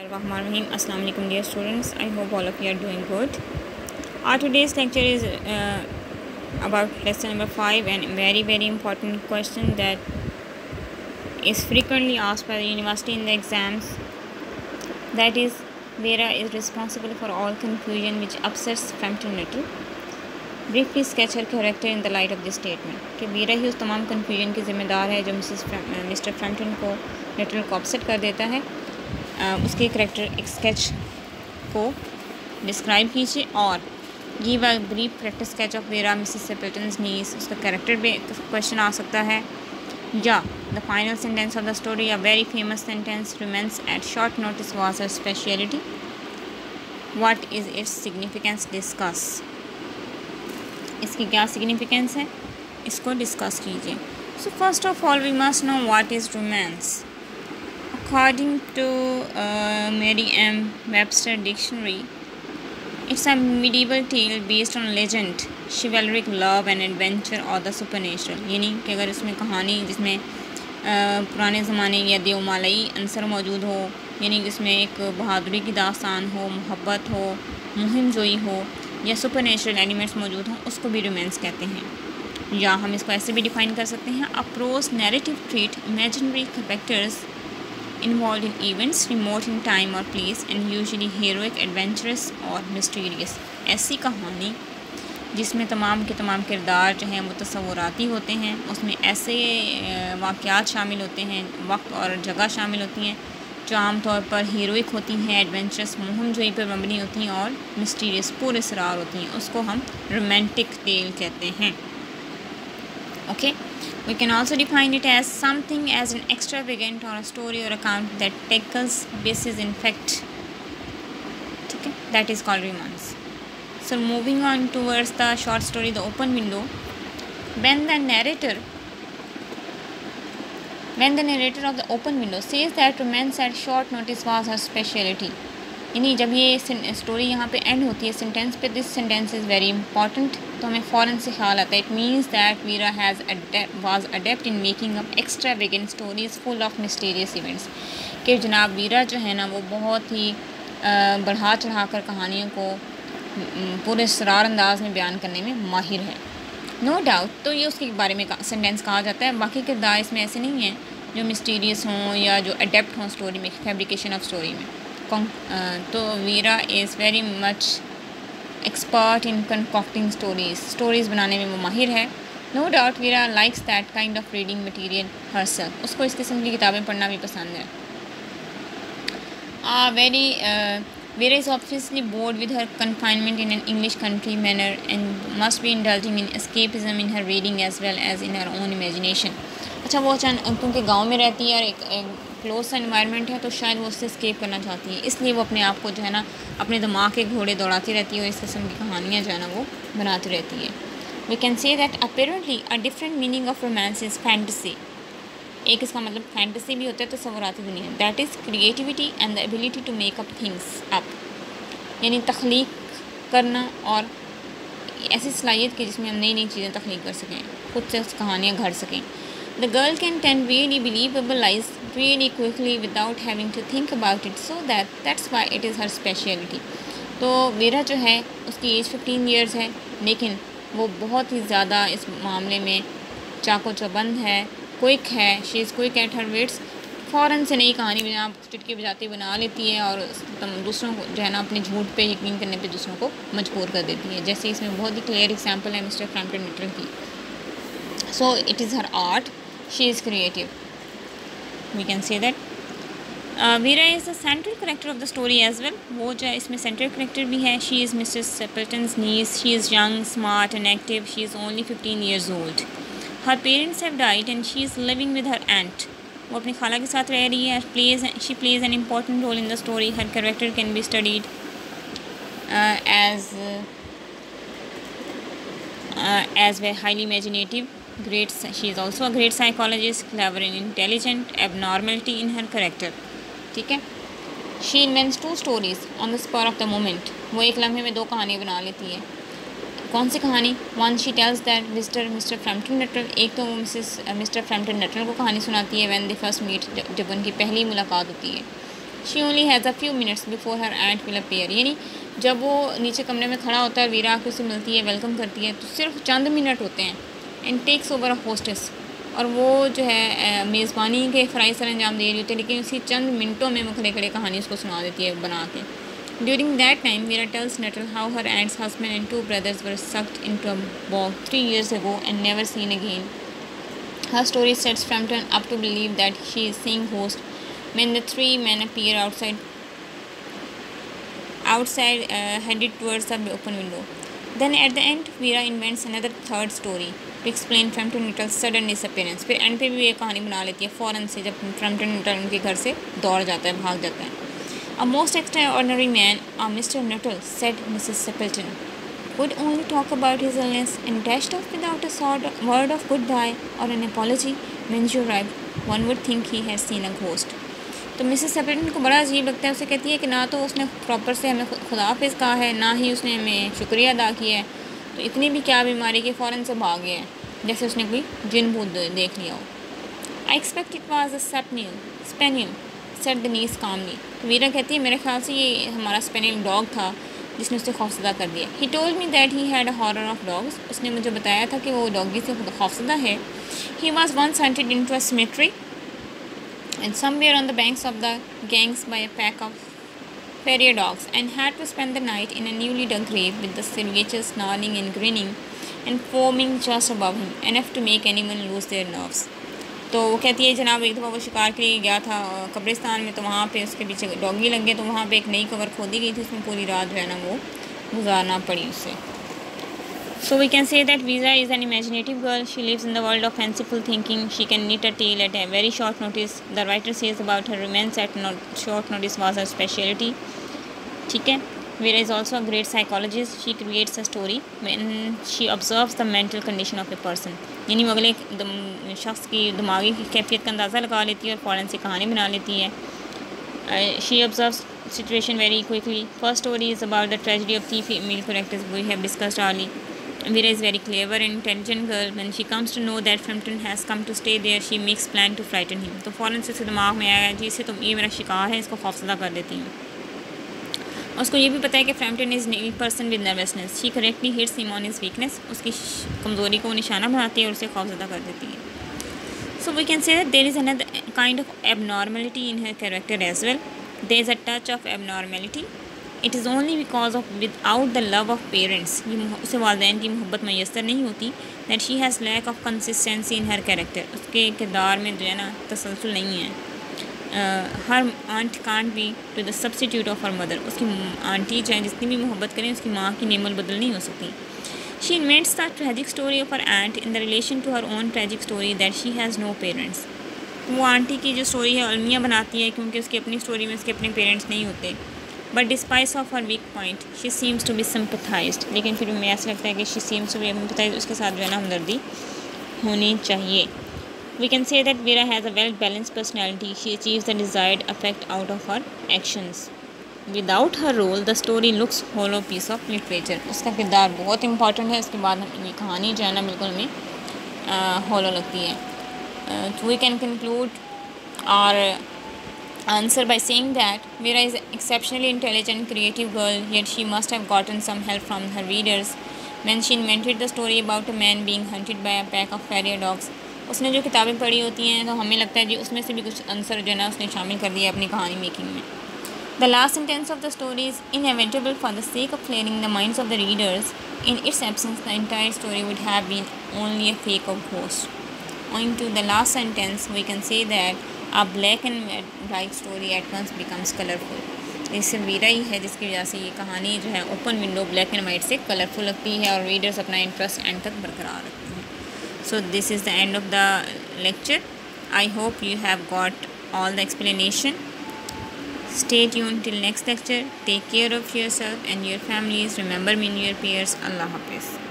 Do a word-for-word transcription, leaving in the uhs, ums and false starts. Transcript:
Bismillahirrahmanirrahim. Assalamu alaikum dear students. I hope all of you are doing good. Our today's lecture is uh, about lesson number five and very very important question that is frequently asked by the university in the exams. That is, Vera is responsible for all confusion which upsets Frampton Little. Briefly sketch her character in the light of this statement. कि वीरा ही उस तमाम confusion की ज़िम्मेदार है जो Mrs Mr Framton को लिटल को अपसेट कर देता है. uh, उसके करैक्टर एक स्केच को डिस्क्राइब कीजिए और give a brief character sketch of Vera Mrs Sappleton's niece. उसका करैक्टर भी क्वेश्चन आ सकता है. या the final sentence of the story, a very famous sentence, romance at short notice was her speciality. What is its significance, discuss. इसकी क्या significance है, इसको डिस्कस कीजिए. So first of all we must know what is romance. According to Merriam Webster dictionary, it's a medieval tell based on legend, chivalric love and adventure or the supernatural. यानी कि अगर इसमें कहानी जिसमें uh, पुराने ज़माने या देवमालई अंसर मौजूद हो, यानी कि इसमें एक बहादुरी की दास्तान हो, मोहब्बत हो, मुहिम जोई हो या सुपरनेचुरल एलिमेंट्स मौजूद हों, उसको भी रोमांस कहते हैं. या हम इसको ऐसे भी डिफ़ाइन कर सकते हैं, a prose narrative treat imaginary characters involve in events remote in time or place and usually heroic, adventurous or mysterious. ऐसी कहानी जिसमें तमाम के तमाम किरदार जो हैं वो तस्वुराती होते हैं, उसमें ऐसे वाक़यात शामिल होते हैं, वक्त और जगह शामिल होती हैं जो आमतौर पर हीरोइक होती हैं, एडवेंचरस मुहिम जोई पर मबनी होती हैं और मिस्टीरियस पुरअसरार होती हैं. उसको हम रोमांटिक टेल कहते हैं. Okay, we can also define it as something as an extravagant or a story or account that tackles basis in fact. ठीक है, that is called romance. So moving on towards the short story the open window, when the narrator When the narrator of the open window says that romance at short notice was her speciality. यानी जब ये story यहाँ पे and होती है sentence पे, this sentence is very important, तो हमें फ़ौरन से ख्याल आता है it means that Vera has was adept in making up extravagant stories full of mysterious events. कि जनाब वीरा जो है ना वो बहुत ही बढ़ा चढ़ा कर कहानियों को पूरे सरार अंदाज में बयान करने में माहिर है. नो no डाउट, तो ये उसके बारे में सेंटेंस कहा जाता है. बाकी किरदार इसमें ऐसे नहीं हैं जो मिस्टीरियस हों या जो अडेप्ट हों स्टोरी में, फैब्रिकेशन ऑफ स्टोरी में. तो Vera is very much expert in concocting stories. Stories बनाने में वो माहिर है. No doubt Vera likes that kind of reading material herself. उसको इस किस्म की किताबें पढ़ना भी पसंद है. A very Vera is obviously bored with her confinement in an English country manner and must be indulging in escapism in her reading as well as in her own imagination. अच्छा, वो अचानक क्योंकि गांव में रहती है और एक, एक क्लोज सा इन्वायरमेंट है, तो शायद वो उससे escape करना चाहती है, इसलिए वो अपने आप को जो है ना अपने दिमाग के घोड़े दौड़ाती रहती है और इस किस्म की कहानियाँ जो है ना वो बनाती रहती है. We can say that apparently a different meaning of romance is fantasy. एक इसका मतलब फैंटेसी भी होता है, तो तस्वुराती दुनिया. That is creativity and the ability to make up things up, यानी तख्लीक करना और ऐसी सलाहियत की जिसमें हम नई नई चीज़ें तख्लीक कर सकें, खुद से कहानियाँ घर सकें. The girl can tell really believable lies really quickly without having to think about it, so that that's why it is her speciality. तो वीरा जो है उसकी एज फिफ्टीन ईयर्स है, लेकिन वो बहुत ही ज़्यादा इस मामले में चाको चौबंद है, क्विक है. She is quick at her wits. फ़ौरन से नई कहानी बिना चुटकी बजाती बना लेती है और दूसरों को जो है ना अपने झूठ पे यकीन करने पे दूसरों को मजबूर कर देती है. जैसे इसमें बहुत ही क्लियर एग्जांपल है मिस्टर फ्रैम्पटन लिटल की. So it is her art, she is creative. We can say that Vera is the central character of the story as well. वो जो है इसमें सेंट्रल करेक्टर भी है. She is Mrs Sappleton's niece. She is young, smart and active. She is only fifteen years old. Her parents have died and she is living with her एंट. वो अपनी खाला के साथ रह रही है. Plays she plays an important role in the story. Her character can be studied as as way highly imaginative, great. She is also a great psychologist, clever and intelligent, abnormality in her character. ठीक है. She invents two stories on the spur of the moment. वो एक लम्हे में दो कहानी बना लेती है. कौन सी कहानी? One she tells that Mr Mr Framton Nuttel. एक तो वो मिसेस मिस्टर फ्रैम्पटन लिटल को कहानी सुनाती है व्हेन दे फर्स्ट मीट, जब उनकी पहली मुलाकात होती है. She only has a few minutes before her aunt will appear, यानी जब वो नीचे कमरे में खड़ा होता है, वीरा आके उसे मिलती है, वेलकम करती है, तो सिर्फ चंद मिनट होते हैं। And takes over a hostess, और वो जो है मेज़बानी के फ़राइज़ सर अंजाम दे रही होती है, लेकिन उसी चंद मिनटों में वो खड़े खड़े कहानी उसको सुना देती है बना के। During that time Vera tells Nuttel how her aunt's husband and two brothers were sucked into a bog three years ago and never seen again. Her story sets Frampton up to believe that she is seeing ghosts when the three men appear outside outside uh, headed towards the open window. Then at the end Veera invents another third story to explain Frampton Nuttall's sudden disappearance. फिर end पे भी एक कहानी बना लेती है फ़ौरन से, जब Frampton Nuttall उनके घर से दौड़ जाता है, भाग जाता है। A most extraordinary man, a Mister Nuttall, said Missus Stapleton, would only talk about his illness and dashed off without a sort of word of goodbye or an apology. When she arrived, one would think he had seen a ghost. तो Mrs Stapleton को बड़ा अजीब लगता है। उसे कहती है कि ना तो उसने प्रॉपर से हमें खुदा हाफिज़ कहा है, ना ही उसने हमें शुक्रिया अदा किया है, तो इतनी भी क्या बीमारी के फ़ौरन से भाग गया है, जैसे उसने कोई जिन भूत देख लिया हो। I expect it was a spaniel spaniel said the niece calmly. तो वीरा कहती है मेरे ख्याल से ये हमारा स्पेनियल डॉग था जिसने उसे खौफजदा कर दिया। He told me that he had a horror of dogs. उसने मुझे बताया था कि वो डॉगी से खौफजदा है। He was once hunted into a cemetery and somewhere on the banks of the Ganges by a pack of farrier dogs and had to spend the night in a newly dug grave with the savages snarling and grinning and foaming just above him, enough to make anyone lose their nerves. तो वो कहती है जनाब एक दफ़ा वो शिकार के लिए गया था कब्रिस्तान में, तो वहाँ पे उसके पीछे डॉगी लग गए, तो वहाँ पे एक नई कबर खोदी गई थी, उसमें पूरी रात जो है ना वो गुजारना पड़ी उससे। So we can say that Veera is an imaginative girl. She lives in the world of fanciful thinking. She can knit a tale at a very short notice. The writer says about her romance at not short notice was her specialty. ठीक है। Veera is also a great psychologist. She creates a story when she observes the mental condition of a person. यानी वो अगले शख्स की दिमागी कैफियत का अंदाज़ा लगा लेती है और फ़ौरन से कहानी बना लेती है। Uh, she observes situation very quickly. First story is about the tragedy of three female characters we have discussed earlier. Veera is very clever and intelligent girl. When she comes to know that Frampton has come to stay there, she makes plan to frighten him. तो फ़ौरन से उसके दिमाग में आया जी इसे तो ये मेरा शिकार है, इसको खौफजदा कर देती हूँ। उसको ये भी पता है कि Frampton is a person with nervousness. She correctly hits him on his weakness. उसकी कमज़ोरी को निशाना बनाती है और उसे खौफजदा कर देती है। So we can say that there is another kind of abnormality in her character as well. There is a touch of abnormality. It is only because of without the love of parents, उसे वालिदैन की मोहब्बत मैसर नहीं होती, that she has lack of consistency in her character. उसके किरदार में जो है ना तसलसल नहीं है। uh, her aunt can't be to the substitute of her mother. उसकी आंटी चाहे जितनी भी मोहब्बत करें उसकी माँ की नेमल बदल नहीं हो सकती। She invents the tragic story of her aunt in the relation to her own tragic story that she has no parents. वो आंटी की जो स्टोरी है अलमिया बनाती है क्योंकि उसकी अपनी स्टोरी में उसके अपने पेरेंट्स नहीं होते। But despise of her weak point she seems to be sympathized, लेकिन फिर भी ऐसा लगता है कि she seems to be sympathized, उसके साथ जो है ना हमदर्दी होनी चाहिए। We can say that Vera has a well balanced personality. She achieves the desired effect out of her actions. Without her role the story looks hollow piece of literature. उसका किरदार बहुत इंपॉर्टेंट है, उसके बाद ये कहानी जो है ना बिल्कुल हमें होलो लगती है. तो we can conclude our answer by saying that Veera is an exceptionally intelligent, creative girl, yet she must have gotten some help from her readers when she invented the story about a man being hunted by a pack of farrier dogs. उसने जो किताबें पढ़ी होती हैं तो हमें लगता है जी उसमें से भी कुछ आंसर जो है ना उसने शामिल कर दिया अपनी कहानी मेकिंग में. The last sentence of the story is inevitable for the sake of clearing the minds of the readers. In its absence, the entire story would have been only a fake of ghost. Owing to the last sentence, we can say that a black and white story at once becomes colorful. इससे वीरा ही है जिसकी वजह से ये कहानी जो है open window black and white से कलरफुल लगती है और रीडर्स अपना इंटरेस्ट एंड तक बरकरार रखते हैं. So this is the end of the lecture. I hope you have got all the explanation. Stay tuned till next lecture. Take care of yourself and your families. Remember me in your prayers. Allah Hafiz.